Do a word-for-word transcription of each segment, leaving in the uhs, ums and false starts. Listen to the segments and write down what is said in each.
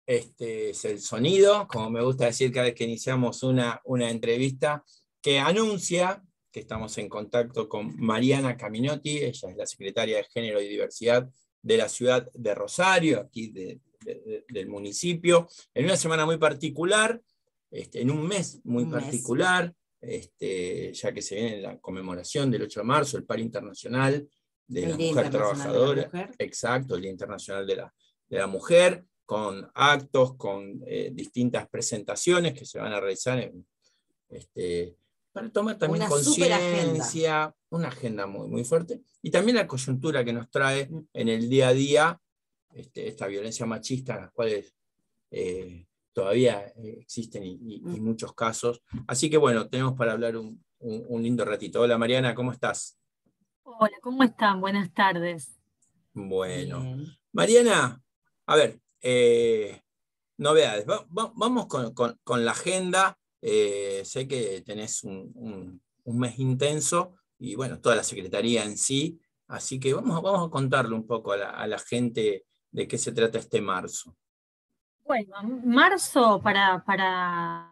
este es el sonido, como me gusta decir cada vez que iniciamos una, una entrevista, que anuncia que estamos en contacto con Mariana Caminotti. Ella es la secretaria de Género y Diversidad de la ciudad de Rosario, aquí de, de, de, del municipio, en una semana muy particular, este, en un mes muy un particular, mes. Este, ya que se viene la conmemoración del ocho de marzo, el Paro Internacional de el la Día Mujer Trabajadora. De la mujer. Exacto, el Día Internacional de la, de la Mujer, con actos, con eh, distintas presentaciones que se van a realizar en, este, para tomar también una conciencia, una agenda muy, muy fuerte, y también la coyuntura que nos trae en el día a día este, esta violencia machista, en las cuales eh, todavía eh, existen y, y, y muchos casos. Así que bueno, tenemos para hablar un, un, un lindo ratito. Hola Mariana, ¿cómo estás? Hola, ¿cómo están? Buenas tardes. Bueno, bien. Mariana, a ver, eh, novedades. Va, va, vamos con, con, con la agenda. Eh, sé que tenés un, un, un mes intenso y bueno, toda la Secretaría en sí, así que vamos, vamos a contarle un poco a la, a la gente de qué se trata este marzo. Bueno, marzo para, para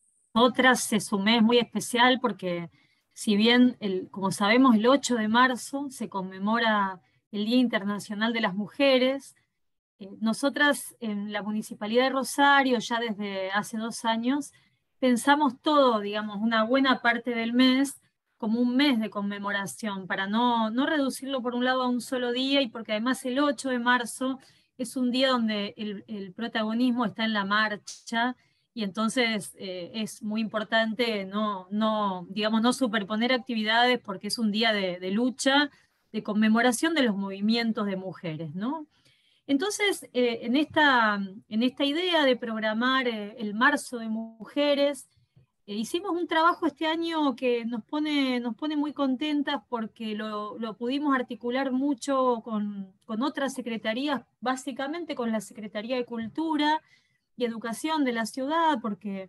otras es un mes muy especial porque si bien, el, como sabemos, el ocho de marzo se conmemora el Día Internacional de las Mujeres, eh, nosotras en la Municipalidad de Rosario ya desde hace dos años pensamos todo, digamos, una buena parte del mes como un mes de conmemoración, para no, no reducirlo por un lado a un solo día y porque además el ocho de marzo es un día donde el, el protagonismo está en la marcha y entonces eh, es muy importante no, no, digamos, no superponer actividades porque es un día de, de lucha, de conmemoración de los movimientos de mujeres, ¿no? Entonces, eh, en, esta, en esta idea de programar eh, el marzo de mujeres, eh, hicimos un trabajo este año que nos pone, nos pone muy contentas porque lo, lo pudimos articular mucho con, con otras secretarías, básicamente con la Secretaría de Cultura y Educación de la ciudad, porque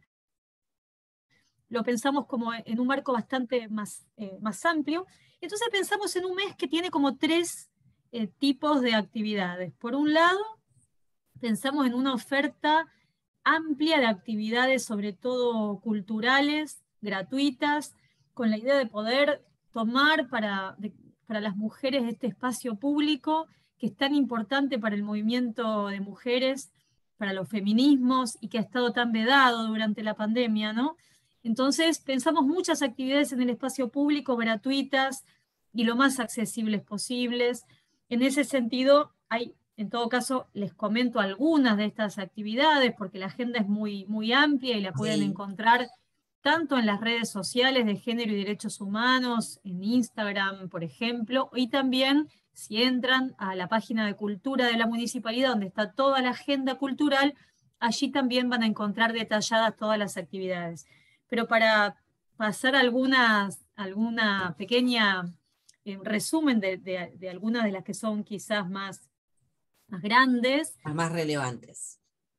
lo pensamos como en un marco bastante más, eh, más amplio. Entonces pensamos en un mes que tiene como tres eh, tipos de actividades. Por un lado, pensamos en una oferta amplia de actividades, sobre todo culturales, gratuitas, con la idea de poder tomar para, de, para las mujeres este espacio público que es tan importante para el movimiento de mujeres, para los feminismos y que ha estado tan vedado durante la pandemia, ¿no? Entonces pensamos muchas actividades en el espacio público gratuitas y lo más accesibles posibles. En ese sentido, hay, en todo caso, les comento algunas de estas actividades porque la agenda es muy, muy amplia y la pueden sí. encontrar tanto en las redes sociales de Género y Derechos Humanos, en Instagram, por ejemplo, y también si entran a la página de Cultura de la Municipalidad, donde está toda la agenda cultural, allí también van a encontrar detalladas todas las actividades. Pero para pasar algunas, alguna pequeña eh, resumen de, de, de algunas de las que son quizás más, más grandes. Las más relevantes.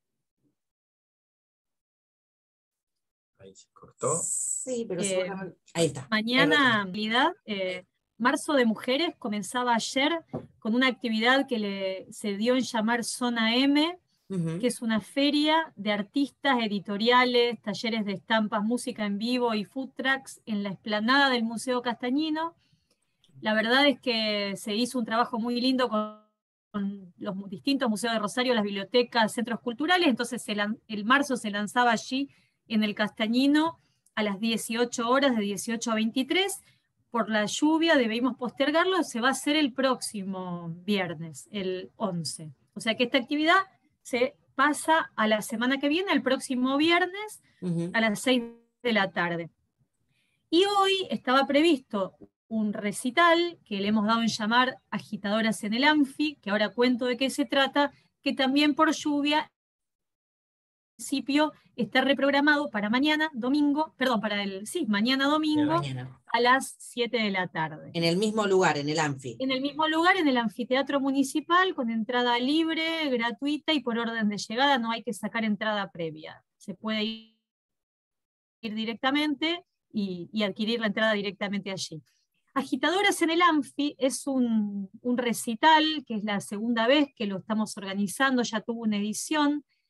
Ahí se cortó. Sí, pero eh, seguramente... Ahí está. Mañana, en realidad, eh, Marzo de Mujeres comenzaba ayer con una actividad que le, se dio en llamar Zona M, uh-huh. que es una feria de artistas, editoriales, talleres de estampas, música en vivo y food trucks en la explanada del Museo Castañino. La verdad es que se hizo un trabajo muy lindo con, con los distintos museos de Rosario, las bibliotecas, centros culturales, entonces el, el marzo se lanzaba allí en el Castañino a las dieciocho horas, de dieciocho a veintitrés. Por la lluvia debimos postergarlo, se va a hacer el próximo viernes, el once. O sea que esta actividad se pasa a la semana que viene, el próximo viernes, uh-huh. a las seis de la tarde. Y hoy estaba previsto un recital que le hemos dado en llamar Agitadoras en el Anfi, que ahora cuento de qué se trata, que también por lluvia principio está reprogramado para mañana, domingo, perdón, para el, sí, mañana domingo, mañana. a las siete de la tarde. En el mismo lugar, en el Anfi. En el mismo lugar, en el anfiteatro municipal, con entrada libre, gratuita y por orden de llegada, no hay que sacar entrada previa. Se puede ir directamente y, y adquirir la entrada directamente allí. Agitadoras en el Anfi es un, un recital, que es la segunda vez que lo estamos organizando, ya tuvo una edición,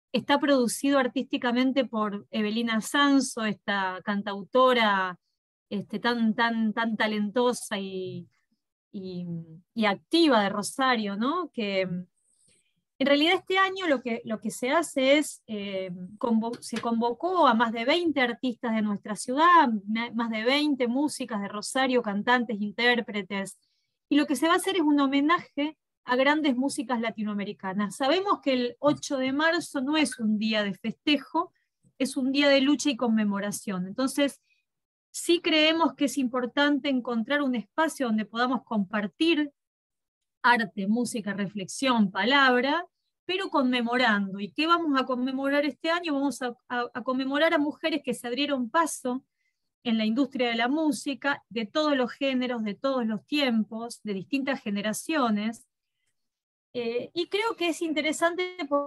está producido artísticamente por Evelina Sanso, esta cantautora este, tan, tan, tan talentosa y, y, y activa de Rosario, ¿no? Que en realidad este año lo que, lo que se hace es, eh, convo se convocó a más de veinte artistas de nuestra ciudad, más de veinte músicas de Rosario, cantantes, intérpretes, y lo que se va a hacer es un homenaje a grandes músicas latinoamericanas. Sabemos que el ocho de marzo no es un día de festejo, es un día de lucha y conmemoración. Entonces, sí creemos que es importante encontrar un espacio donde podamos compartir arte, música, reflexión, palabra, pero conmemorando. ¿Y qué vamos a conmemorar este año? Vamos a, a, a conmemorar a mujeres que se abrieron paso en la industria de la música, de todos los géneros, de todos los tiempos, de distintas generaciones. Eh, y creo que es interesante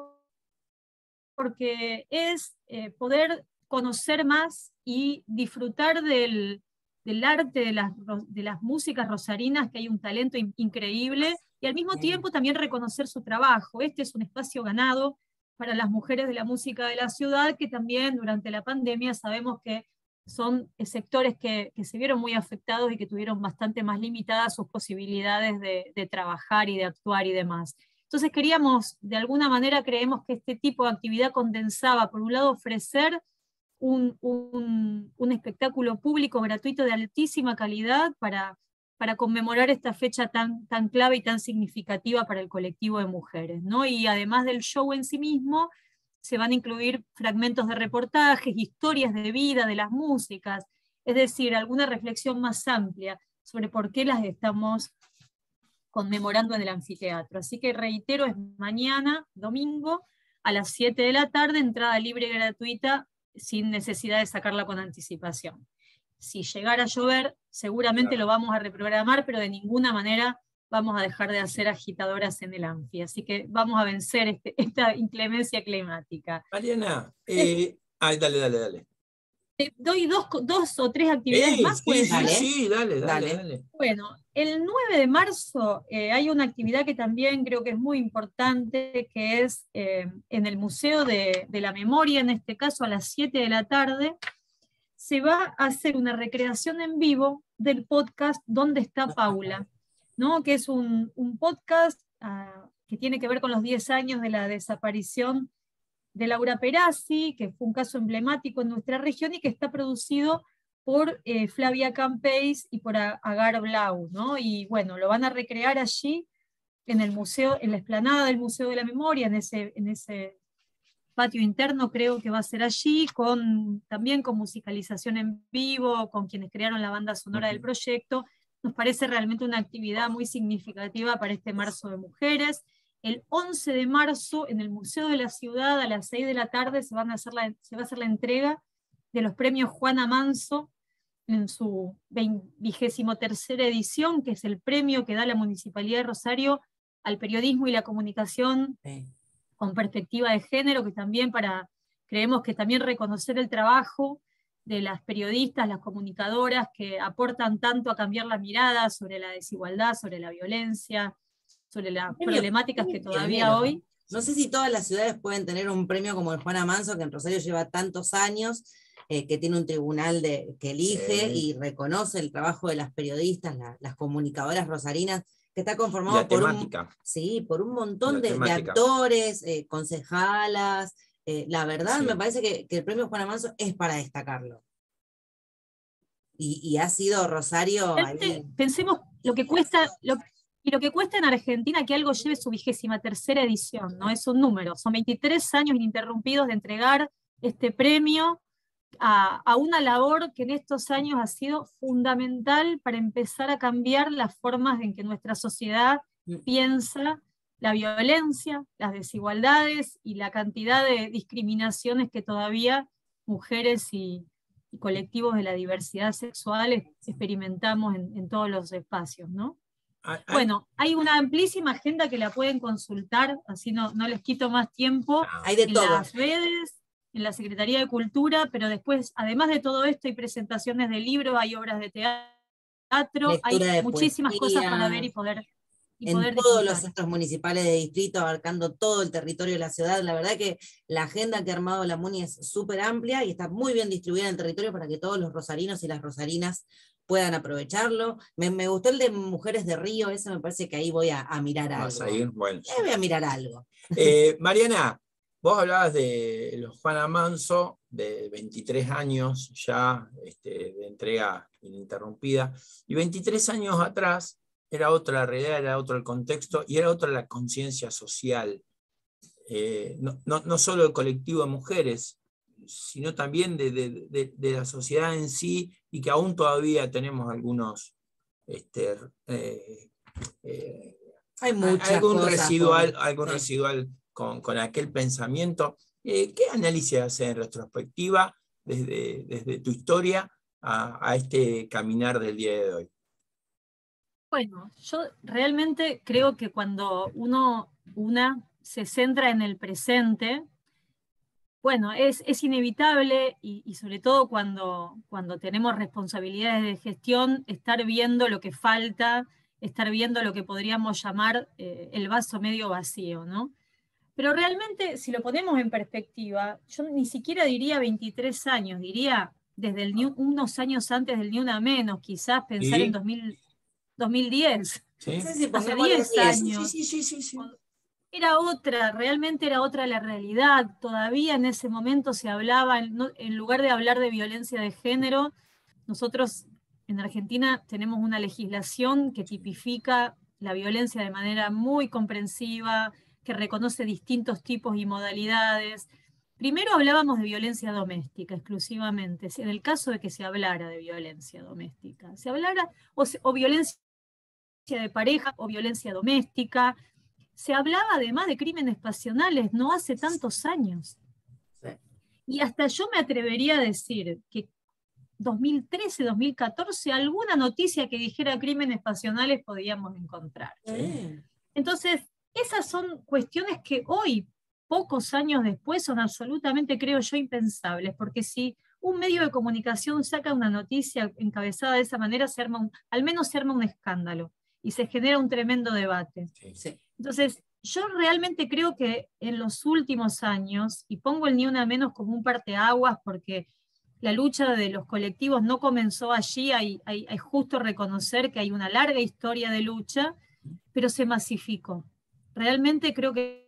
porque es eh, poder conocer más y disfrutar del, del arte de las, de las músicas rosarinas, que hay un talento in, increíble, y al mismo tiempo también reconocer su trabajo. Este es un espacio ganado para las mujeres de la música de la ciudad, que también durante la pandemia sabemos que son sectores que, que se vieron muy afectados y que tuvieron bastante más limitadas sus posibilidades de, de trabajar y de actuar y demás. Entonces queríamos, de alguna manera creemos que este tipo de actividad condensaba, por un lado, ofrecer un, un, un espectáculo público gratuito de altísima calidad para, para conmemorar esta fecha tan, tan clave y tan significativa para el colectivo de mujeres, ¿no? Y además del show en sí mismo, se van a incluir fragmentos de reportajes, historias de vida de las músicas, es decir, alguna reflexión más amplia sobre por qué las estamos conmemorando en el anfiteatro. Así que reitero, es mañana, domingo, a las siete de la tarde, entrada libre y gratuita, sin necesidad de sacarla con anticipación. Si llegara a llover, seguramente claro, lo vamos a reprogramar, pero de ninguna manera vamos a dejar de hacer agitadoras en el Anfi. Así que vamos a vencer este, esta inclemencia climática. Mariana, eh, ay, dale, dale, dale. Te doy dos, dos o tres actividades eh, más. Sí, ¿Puedes sí, darle? sí, dale, dale, Dale. dale. Bueno, el nueve de marzo eh, hay una actividad que también creo que es muy importante, que es eh, en el Museo de, de la Memoria, en este caso a las siete de la tarde, se va a hacer una recreación en vivo del podcast ¿Dónde está Paula? ¿No? Que es un, un podcast uh, que tiene que ver con los diez años de la desaparición de Laura Perazzi, que fue un caso emblemático en nuestra región y que está producido por eh, Flavia Campeis y por Agar Blau, ¿no? Y bueno, lo van a recrear allí en el museo, en la explanada del Museo de la Memoria, en ese, en ese patio interno, creo que va a ser allí, con, también con musicalización en vivo, con quienes crearon la banda sonora del proyecto. Nos parece realmente una actividad muy significativa para este marzo de mujeres. El once de marzo, en el Museo de la Ciudad, a las seis de la tarde, se, van a hacer la, se va a hacer la entrega de los premios Juana Manso en su vigésimo tercera edición, que es el premio que da la Municipalidad de Rosario al periodismo y la comunicación sí. con perspectiva de género, que también para, creemos que también reconocer el trabajo de las periodistas, las comunicadoras, que aportan tanto a cambiar la mirada sobre la desigualdad, sobre la violencia, sobre las premio, problemáticas que todavía pionero. Hoy... No sé si todas las ciudades pueden tener un premio como el Juana Manso, que en Rosario lleva tantos años, eh, que tiene un tribunal de, que elige sí. y reconoce el trabajo de las periodistas, la, las comunicadoras rosarinas, que está conformado por un, sí, por un montón de, de actores, eh, concejalas. Eh, la verdad, sí. me parece que, que el premio Juana Manso es para destacarlo. Y, y ha sido Rosario ahí. Pensemos lo que cuesta, lo, y lo que cuesta en Argentina que algo lleve su vigésima tercera edición, ¿no? Es un número, son veintitrés años ininterrumpidos de entregar este premio a, a una labor que en estos años ha sido fundamental para empezar a cambiar las formas en que nuestra sociedad piensa la violencia, las desigualdades y la cantidad de discriminaciones que todavía mujeres y, y colectivos de la diversidad sexual experimentamos en, en todos los espacios, ¿no? Bueno, hay una amplísima agenda que la pueden consultar, así no, no les quito más tiempo, hay de en todo. Las redes, en la Secretaría de Cultura, pero después, además de todo esto, hay presentaciones de libros, hay obras de teatro, Lectura hay de muchísimas poesía. cosas para ver y poder y en poder todos disfrutar. los centros municipales de distrito, abarcando todo el territorio de la ciudad. La verdad que la agenda que ha armado la MUNI es súper amplia y está muy bien distribuida en el territorio para que todos los rosarinos y las rosarinas puedan aprovecharlo. Me, me gustó el de Mujeres de Río, ese me parece que ahí voy a, a mirar ¿Vas algo. a ir? Bueno. Eh, voy a mirar algo. Eh, Mariana, vos hablabas de los Juana Manso, de veintitrés años ya este, de entrega ininterrumpida, y veintitrés años atrás era otra la realidad, era otro el contexto, y era otra la conciencia social. Eh, no, no, no solo el colectivo de mujeres, sino también de, de, de, de la sociedad en sí, y que aún todavía tenemos algunos... Este, eh, eh, Hay muchas algún cosas residual, por- algún sí. residual con, con aquel pensamiento. Eh, ¿Qué análisis hace en retrospectiva desde, desde tu historia a, a este caminar del día de hoy? Bueno, yo realmente creo que cuando uno, una, se centra en el presente, bueno, es, es inevitable y, y sobre todo cuando, cuando tenemos responsabilidades de gestión, estar viendo lo que falta, estar viendo lo que podríamos llamar eh, el vaso medio vacío, ¿no? Pero realmente, si lo ponemos en perspectiva, yo ni siquiera diría veintitrés años, diría desde el ni, unos años antes del Ni Una Menos, quizás pensar en ¿Y? dos mil, dos mil diez, ¿Sí? Sí, sí, hace pongámosle diez diez. años. Sí, sí, sí, sí, sí. Era otra, realmente era otra la realidad. Todavía en ese momento se hablaba, no, en lugar de hablar de violencia de género, nosotros en Argentina tenemos una legislación que tipifica la violencia de manera muy comprensiva, que reconoce distintos tipos y modalidades. Primero hablábamos de violencia doméstica exclusivamente, en el caso de que se hablara de violencia doméstica. Se hablara, o, se, o violencia de pareja, o violencia doméstica. Se hablaba además de crímenes pasionales no hace tantos años. Sí. Y hasta yo me atrevería a decir que dos mil trece, dos mil catorce, alguna noticia que dijera crímenes pasionales podíamos encontrar. Sí. Entonces, esas son cuestiones que hoy, pocos años después, son absolutamente, creo yo, impensables, porque si un medio de comunicación saca una noticia encabezada de esa manera, se arma un, al menos se arma un escándalo y se genera un tremendo debate. Sí. Entonces, yo realmente creo que en los últimos años, y pongo el Ni Una Menos como un parteaguas porque la lucha de los colectivos no comenzó allí, hay, hay, hay justo reconocer que hay una larga historia de lucha, pero se masificó. Realmente creo que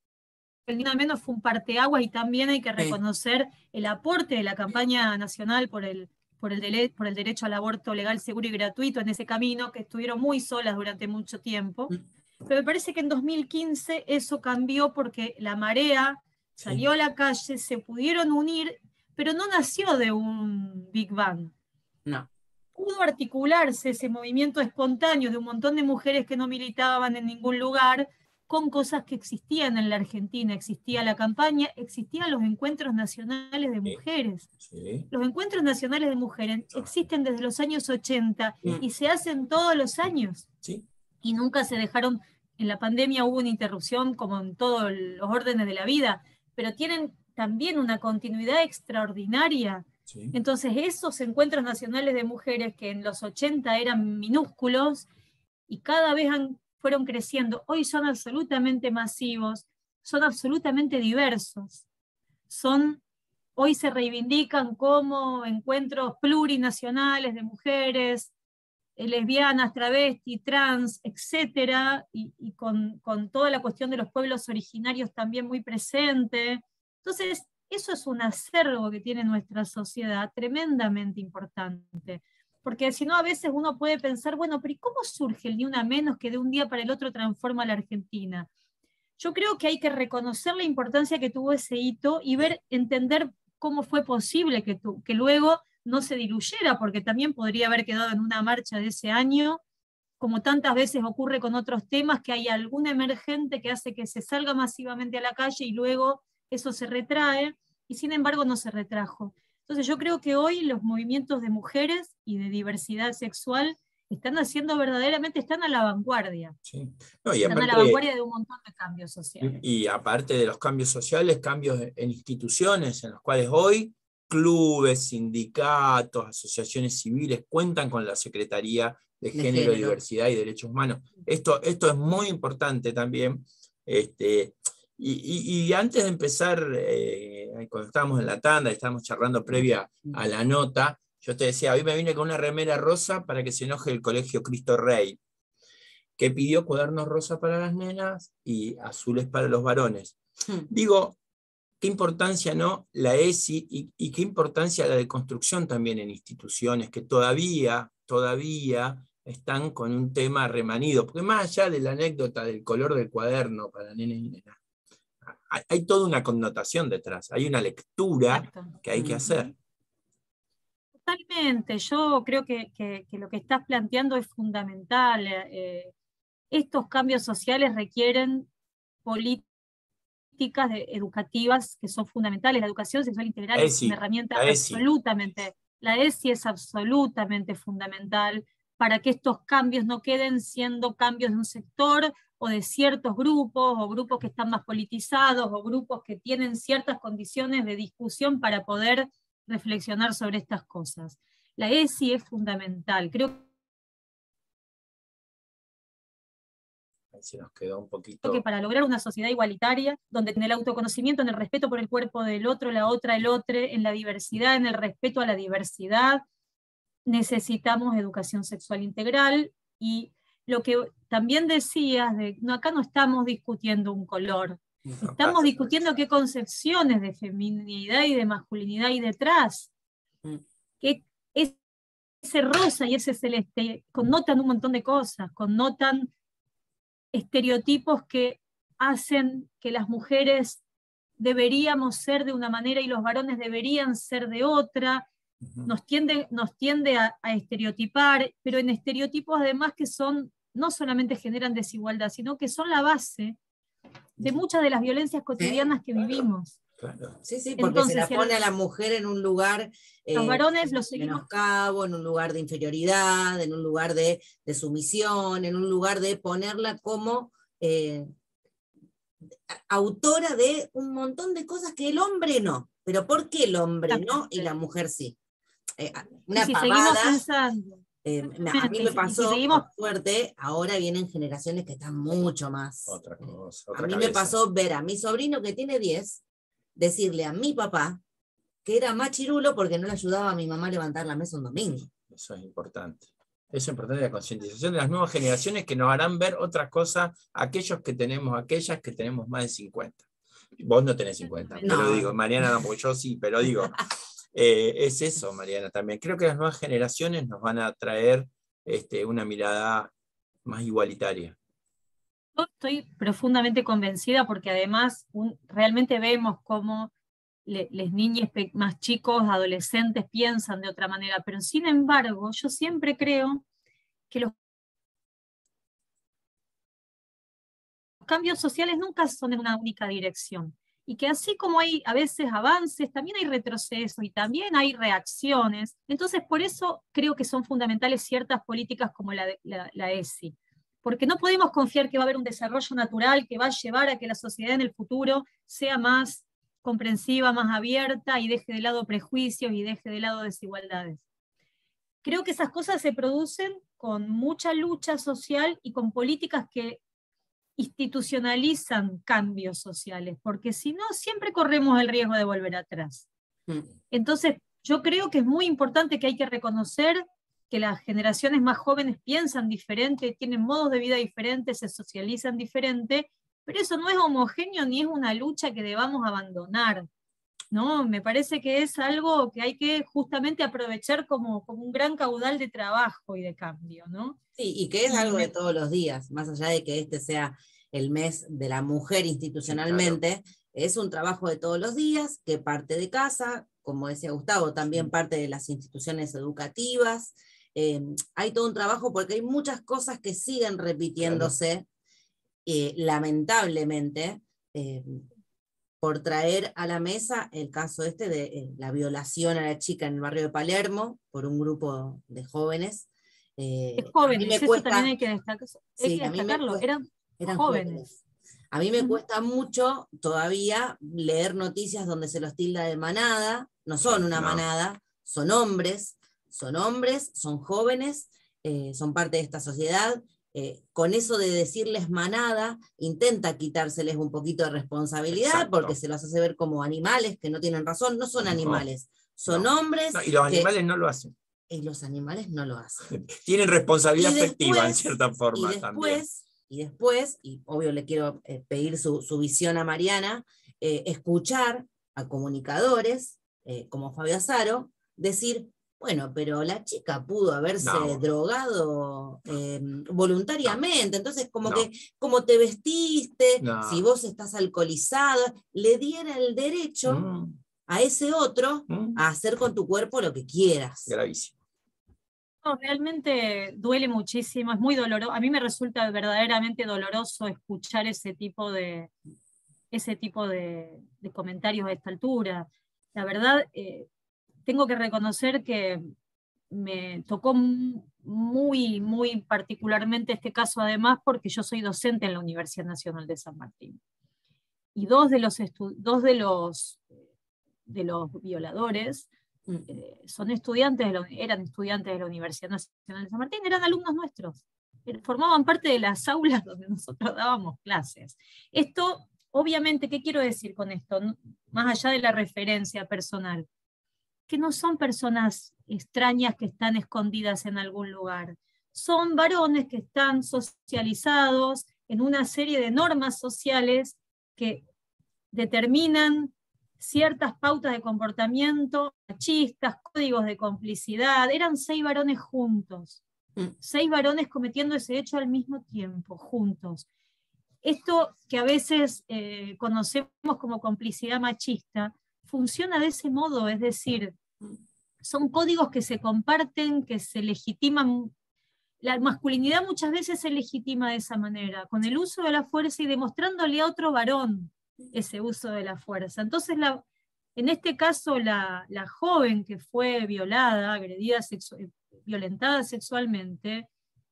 el Ni Una Menos fue un parteaguas y también hay que reconocer el aporte de la campaña nacional por el, por el, dele, por el derecho al aborto legal, seguro y gratuito en ese camino, que estuvieron muy solas durante mucho tiempo. Pero me parece que en dos mil quince eso cambió porque la marea salió a la calle, se pudieron unir, pero no nació de un Big Bang. No. Pudo articularse ese movimiento espontáneo de un montón de mujeres que no militaban en ningún lugar con cosas que existían en la Argentina. Existía la campaña, existían los encuentros nacionales de mujeres. Sí. Los encuentros nacionales de mujeres existen desde los años ochenta sí. y se hacen todos los años. Sí. Y nunca se dejaron, en la pandemia hubo una interrupción como en todos los órdenes de la vida, pero tienen también una continuidad extraordinaria. Sí. Entonces esos encuentros nacionales de mujeres que en los ochenta eran minúsculos y cada vez han, fueron creciendo, hoy son absolutamente masivos, son absolutamente diversos, son, hoy se reivindican como encuentros plurinacionales de mujeres, lesbianas, travestis, trans, etcétera, y, y con, con toda la cuestión de los pueblos originarios también muy presente. Entonces, eso es un acervo que tiene nuestra sociedad tremendamente importante, porque si no a veces uno puede pensar, bueno, pero ¿y cómo surge el Ni Una Menos que de un día para el otro transforma a la Argentina? Yo creo que hay que reconocer la importancia que tuvo ese hito y ver, entender cómo fue posible que, tu, que luego no se diluyera, porque también podría haber quedado en una marcha de ese año, como tantas veces ocurre con otros temas, que hay algún emergente que hace que se salga masivamente a la calle y luego eso se retrae, y sin embargo no se retrajo. Entonces yo creo que hoy los movimientos de mujeres y de diversidad sexual están haciendo verdaderamente, están a la vanguardia. Sí. No, y están aparte, a la vanguardia de un montón de cambios sociales. Y, y aparte de los cambios sociales, cambios en instituciones en los cuales hoy clubes, sindicatos, asociaciones civiles cuentan con la Secretaría de Género, de género. Diversidad y Derechos Humanos. Esto, esto es muy importante también. Este, y, y, y antes de empezar, eh, cuando estábamos en la tanda, estábamos charlando previa a la nota, yo te decía, hoy me vine con una remera rosa para que se enoje el Colegio Cristo Rey, que pidió cuadernos rosa para las nenas y azules para los varones. Hmm. Digo, qué importancia, ¿no?, la E S I y, y qué importancia la deconstrucción también en instituciones que todavía, todavía están con un tema remanido, porque más allá de la anécdota del color del cuaderno para nenes y nenas, hay, hay toda una connotación detrás, hay una lectura Exacto. que hay que hacer. Totalmente, yo creo que, que, que lo que estás planteando es fundamental. Eh, estos cambios sociales requieren políticas de, educativas que son fundamentales. La educación sexual integral es una herramienta la absolutamente, la E S I es absolutamente fundamental para que estos cambios no queden siendo cambios de un sector o de ciertos grupos, o grupos que están más politizados, o grupos que tienen ciertas condiciones de discusión para poder reflexionar sobre estas cosas. La E S I es fundamental, creo se nos quedó un poquito. Que para lograr una sociedad igualitaria, donde en el autoconocimiento, en el respeto por el cuerpo del otro, la otra, el otro, en la diversidad, en el respeto a la diversidad, necesitamos educación sexual integral. Y lo que también decías, de, no, acá no estamos discutiendo un color, no, estamos discutiendo qué concepciones de feminidad y de masculinidad hay detrás. Mm. Que ese rosa y ese celeste connotan un montón de cosas, connotan estereotipos que hacen que las mujeres deberíamos ser de una manera y los varones deberían ser de otra, uh-huh. nos tiende, nos tiende a, a estereotipar, pero en estereotipos además que son, no solamente generan desigualdad, sino que son la base de muchas de las violencias cotidianas sí, que claro, vivimos. Claro. Sí, sí, porque Entonces, se la pone a la mujer en un lugar eh, los varones los seguimos menoscabo, en un lugar de inferioridad, en un lugar de, de sumisión, en un lugar de ponerla como eh, autora de un montón de cosas que el hombre no. Pero ¿por qué el hombre no y la mujer sí? Eh, una si pavada. Eh, a mí me pasó, si por suerte, ahora vienen generaciones que están mucho más. Otra cosa, otra a mí cabeza. Me pasó ver a mi sobrino que tiene diez, decirle a mi papá que era machirulo porque no le ayudaba a mi mamá a levantar la mesa un domingo. Eso es importante. Eso es importante, la concientización de las nuevas generaciones que nos harán ver otras cosas, aquellos que tenemos, aquellas que tenemos más de cincuenta. Vos no tenés cincuenta, no. Pero digo, Mariana no, porque yo sí, pero digo... Eh, es eso, Mariana, también. Creo que las nuevas generaciones nos van a traer este, una mirada más igualitaria. Yo estoy profundamente convencida porque además un, realmente vemos cómo le, les niños más chicos, adolescentes, piensan de otra manera, pero sin embargo, yo siempre creo que los cambios sociales nunca son en una única dirección. Y que así como hay a veces avances, también hay retrocesos y también hay reacciones. Entonces, por eso creo que son fundamentales ciertas políticas como la, de, la, la E S I. Porque no podemos confiar que va a haber un desarrollo natural que va a llevar a que la sociedad en el futuro sea más comprensiva, más abierta y deje de lado prejuicios y deje de lado desigualdades. Creo que esas cosas se producen con mucha lucha social y con políticas que institucionalizan cambios sociales, porque si no, siempre corremos el riesgo de volver atrás. Mm. Entonces, yo creo que es muy importante que hay que reconocer que las generaciones más jóvenes piensan diferente, tienen modos de vida diferentes, se socializan diferente, pero eso no es homogéneo ni es una lucha que debamos abandonar, ¿no? Me parece que es algo que hay que justamente aprovechar como, como un gran caudal de trabajo y de cambio, ¿no? Sí, y que es y algo me... de todos los días, más allá de que este sea el mes de la mujer institucionalmente, sí, claro. Es un trabajo de todos los días, que parte de casa, como decía Gustavo, también sí. Parte de las instituciones educativas. Eh, hay todo un trabajo porque hay muchas cosas que siguen repitiéndose, claro. eh, lamentablemente, eh, por traer a la mesa el caso este de eh, la violación a la chica en el barrio de Palermo por un grupo de jóvenes. Eh, jóvenes, eso cuesta, también hay que, destacar, hay sí, que destacarlo, cuesta, eran, eran jóvenes. jóvenes. A mí me cuesta mucho todavía leer noticias donde se los tilda de manada, no son una no. manada, son hombres, son hombres, son jóvenes, eh, son parte de esta sociedad. Eh, con eso de decirles manada, intenta quitárseles un poquito de responsabilidad, Exacto. porque se los hace ver como animales que no tienen razón, no son No, animales, son no. hombres. No, y los que, animales no lo hacen. Y los animales no lo hacen. Tienen responsabilidad Y afectiva después, en cierta forma y también. después, y después, y obvio le quiero eh, pedir su, su visión a Mariana, eh, escuchar a comunicadores eh, como Fabio Azaro decir, bueno, pero la chica pudo haberse No. drogado eh, voluntariamente, no. Entonces como No. que, como te vestiste, No. si vos estás alcoholizado, le diera el derecho Mm. a ese otro Mm. a hacer con tu cuerpo lo que quieras. Gravísimo. No, realmente duele muchísimo, es muy doloroso. A mí me resulta verdaderamente doloroso escuchar ese tipo de, ese tipo de, de comentarios a esta altura. La verdad, eh, tengo que reconocer que me tocó muy, muy particularmente este caso, además, porque yo soy docente en la Universidad Nacional de San Martín. Y dos de los, dos de los, de los violadores eh, son estudiantes de la, eran estudiantes de la Universidad Nacional de San Martín, eran alumnos nuestros, formaban parte de las aulas donde nosotros dábamos clases. Esto, obviamente, ¿qué quiero decir con esto? Más allá de la referencia personal, que no son personas extrañas que están escondidas en algún lugar, son varones que están socializados en una serie de normas sociales que determinan ciertas pautas de comportamiento machistas, códigos de complicidad. Eran seis varones juntos, mm. seis varones cometiendo ese hecho al mismo tiempo, juntos. Esto que a veces eh, conocemos como complicidad machista, funciona de ese modo, es decir, son códigos que se comparten, que se legitiman. La masculinidad muchas veces se legitima de esa manera, con el uso de la fuerza y demostrándole a otro varón ese uso de la fuerza. Entonces, la, en este caso, la, la joven que fue violada, agredida, sexu violentada sexualmente,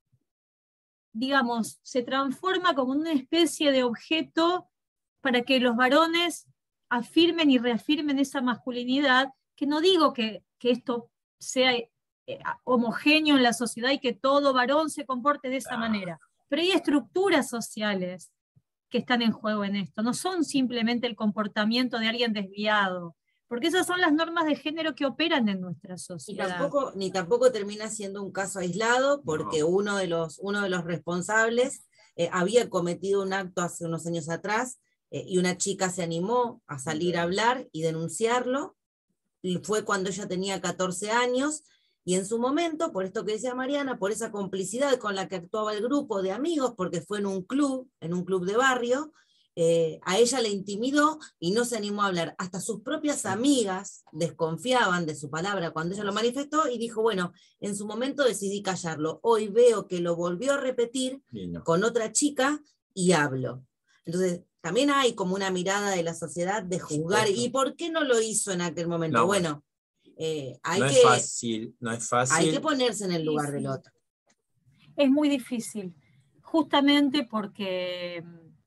digamos, se transforma como una especie de objeto para que los varones afirmen y reafirmen esa masculinidad, que no digo que, que esto sea eh, homogéneo en la sociedad y que todo varón se comporte de esa ah. manera, pero hay estructuras sociales que están en juego en esto, no son simplemente el comportamiento de alguien desviado, porque esas son las normas de género que operan en nuestra sociedad. Ni tampoco, ni tampoco termina siendo un caso aislado, porque no. uno, de los, uno de los responsables eh, había cometido un acto hace unos años atrás, eh, y una chica se animó a salir a hablar y denunciarlo, y fue cuando ella tenía catorce años, y en su momento, por esto que decía Mariana, por esa complicidad con la que actuaba el grupo de amigos, porque fue en un club, en un club de barrio, eh, a ella le intimidó y no se animó a hablar. Hasta sus propias amigas desconfiaban de su palabra cuando ella lo manifestó y dijo, bueno, en su momento decidí callarlo. Hoy veo que lo volvió a repetir no. con otra chica y hablo. Entonces, también hay como una mirada de la sociedad de juzgar. ¿Y por qué no lo hizo en aquel momento? No, bueno, Eh, hay no, que, es fácil, no es fácil. Hay que ponerse en el lugar sí, del otro. Es muy difícil, justamente porque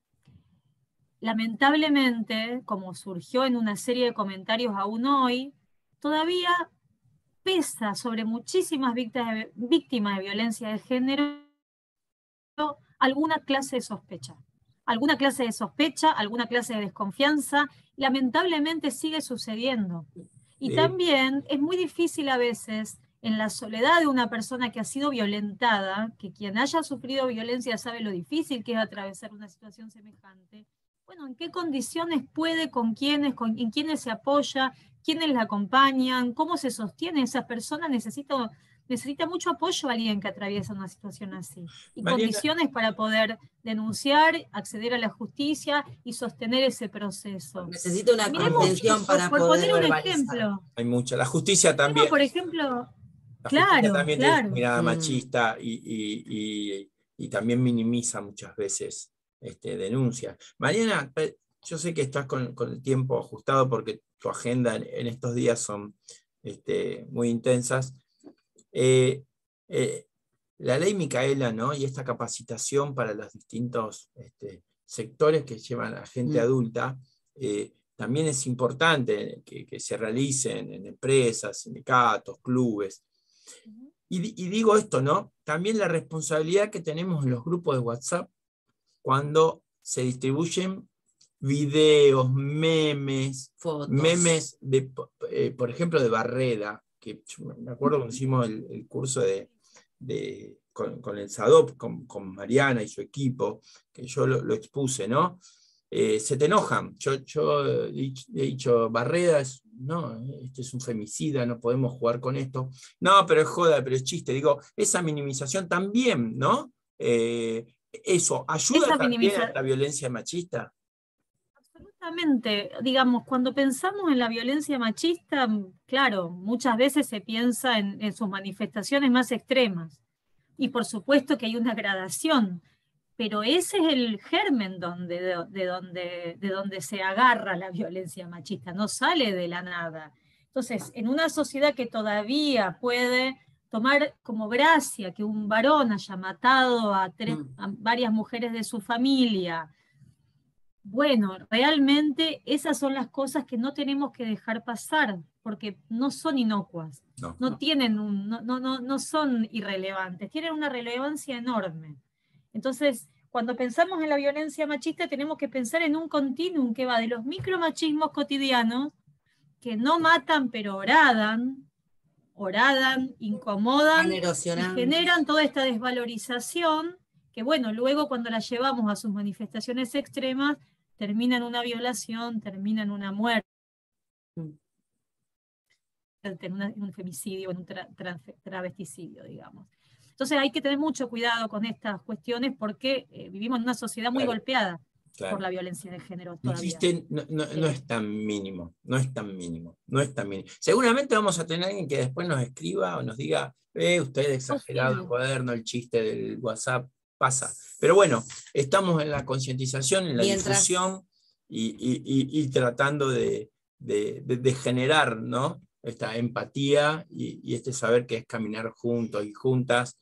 lamentablemente, como surgió en una serie de comentarios aún hoy, todavía pesa sobre muchísimas víctimas de, víctimas de violencia de género alguna clase de sospecha. Alguna clase de sospecha, alguna clase de desconfianza, lamentablemente sigue sucediendo. Y sí. También es muy difícil a veces, en la soledad de una persona que ha sido violentada, que quien haya sufrido violencia sabe lo difícil que es atravesar una situación semejante, bueno, en qué condiciones puede, con quiénes, con, en quiénes se apoya, quiénes la acompañan, cómo se sostiene esa persona, necesita, necesita mucho apoyo a alguien que atraviesa una situación así. Y Mariana, condiciones para poder denunciar, acceder a la justicia y sostener ese proceso. Necesita una contención para por, poder por poner verbalizar. un ejemplo. Hay mucha. La justicia también. Tengo, por ejemplo, la claro, justicia también claro. tiene mirada Mm. machista y, y, y, y también minimiza muchas veces este, denuncias. Mariana, yo sé que estás con, con el tiempo ajustado porque tu agenda en, en estos días son este, muy intensas. Eh, eh, la ley Micaela, ¿no? Y esta capacitación para los distintos este, sectores que llevan a gente Mm. adulta, eh, también es importante que, que se realicen en empresas, sindicatos, clubes. Y, y digo esto, ¿no? También la responsabilidad que tenemos en los grupos de WhatsApp cuando se distribuyen videos, memes, Fotos. memes, de, eh, por ejemplo, de Barreda, que yo me acuerdo cuando hicimos el, el curso de, de, con, con el SADOP, con, con Mariana y su equipo, que yo lo, lo expuse, ¿no? Eh, se te enojan. Yo, yo he dicho, Barreda, es, no, este es un femicida, no podemos jugar con esto. No, pero es joda, pero es chiste. Digo, esa minimización también, ¿no? Eh, eso, ¿ayuda Esa también minimiza- a la violencia machista? Absolutamente. Digamos, cuando pensamos en la violencia machista, claro, muchas veces se piensa en, en sus manifestaciones más extremas. Y por supuesto que hay una gradación, pero ese es el germen donde, de, de donde, de donde se agarra la violencia machista, no sale de la nada. Entonces, en una sociedad que todavía puede tomar como gracia que un varón haya matado a, tres, a varias mujeres de su familia, bueno, realmente esas son las cosas que no tenemos que dejar pasar, porque no son inocuas, No, no, no. tienen un, no, no, no, no son irrelevantes, tienen una relevancia enorme. Entonces, cuando pensamos en la violencia machista, tenemos que pensar en un continuum que va de los micromachismos cotidianos, que no matan, pero horadan, horadan, incomodan y Erosionando. generan toda esta desvalorización, que bueno, luego cuando la llevamos a sus manifestaciones extremas, termina en una violación, termina en una muerte, Mm. en, una, en un femicidio, en un tra, tra, travesticidio, digamos. Entonces hay que tener mucho cuidado con estas cuestiones porque eh, vivimos en una sociedad muy Claro, golpeada claro. por la violencia de género todavía. Dijiste, no, no, no es tan mínimo, no es tan mínimo, no es tan mínimo. Seguramente vamos a tener a alguien que después nos escriba o nos diga, eh, usted exagerado, el cuaderno, el chiste del WhatsApp, pasa. Pero bueno, estamos en la concientización, en la Mientras... difusión y, y, y, y tratando de, de, de, de generar, ¿no?, esta empatía y, y este saber que es caminar juntos y juntas,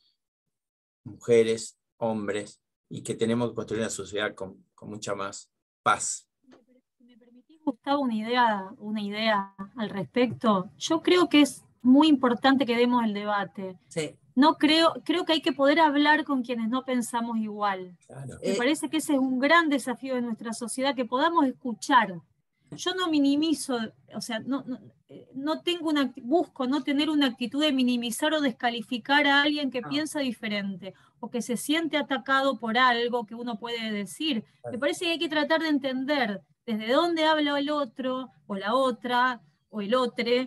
mujeres, hombres, y que tenemos que construir una sociedad con, con mucha más paz. Si me permitís, Gustavo, una idea, una idea al respecto, yo creo que es muy importante que demos el debate. Sí. No creo, creo que hay que poder hablar con quienes no pensamos igual. Claro. Me Eh, parece que ese es un gran desafío de nuestra sociedad, que podamos escuchar. Yo no minimizo, o sea, no, no, no tengo una, busco no tener una actitud de minimizar o descalificar a alguien que no. piensa diferente o que se siente atacado por algo que uno puede decir. Me parece que hay que tratar de entender desde dónde habla el otro o la otra o el otro,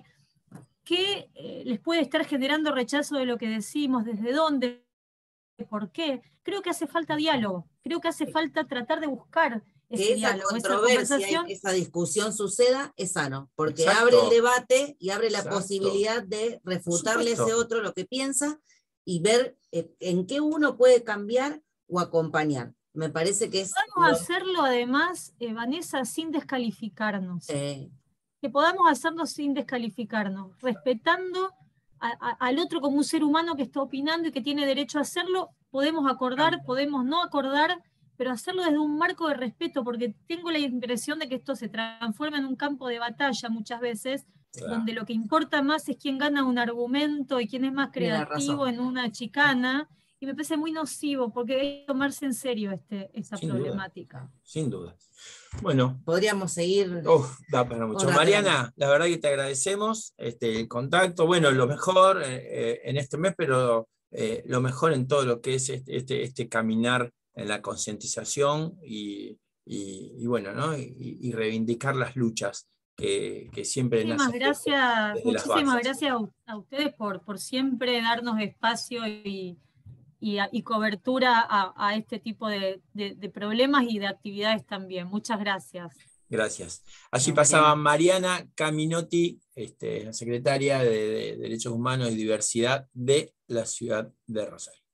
qué eh, les puede estar generando rechazo de lo que decimos, desde dónde, por qué. Creo que hace falta diálogo, creo que hace falta tratar de buscar ese que esa diálogo, esa controversia conversación. y esa discusión suceda es sano, porque Exacto. abre el debate y abre la Exacto. posibilidad de refutarle a ese otro lo que piensa y ver eh, en qué uno puede cambiar o acompañar. Me parece que es... Podemos lo... hacerlo además, eh, Vanessa, sin descalificarnos. Eh... Que podamos hacerlo sin descalificarnos, respetando a, a, al otro como un ser humano que está opinando y que tiene derecho a hacerlo. Podemos acordar, podemos no acordar, pero hacerlo desde un marco de respeto, porque tengo la impresión de que esto se transforma en un campo de batalla muchas veces, claro, donde lo que importa más es quién gana un argumento y quién es más creativo en una chicana, y me parece muy nocivo, porque hay que tomarse en serio este, esta sin problemática. Duda, sin duda. Bueno, podríamos seguir. Uf, da para mucho. Mariana, la verdad que te agradecemos este, el contacto. Bueno, lo mejor eh, en este mes, pero eh, lo mejor en todo lo que es este, este, este caminar en la concientización y, y, y bueno, ¿no? y, y reivindicar las luchas que, que siempre muchísimas nacen gracias, desde las muchísimas bases. gracias a, a ustedes por, por siempre darnos espacio y, y, y cobertura a, a este tipo de, de, de problemas y de actividades también. Muchas gracias. Gracias. Allí No, pasaba Mariana, Mariana Caminotti, este, la secretaria de, de Derechos Humanos y Diversidad de la ciudad de Rosario.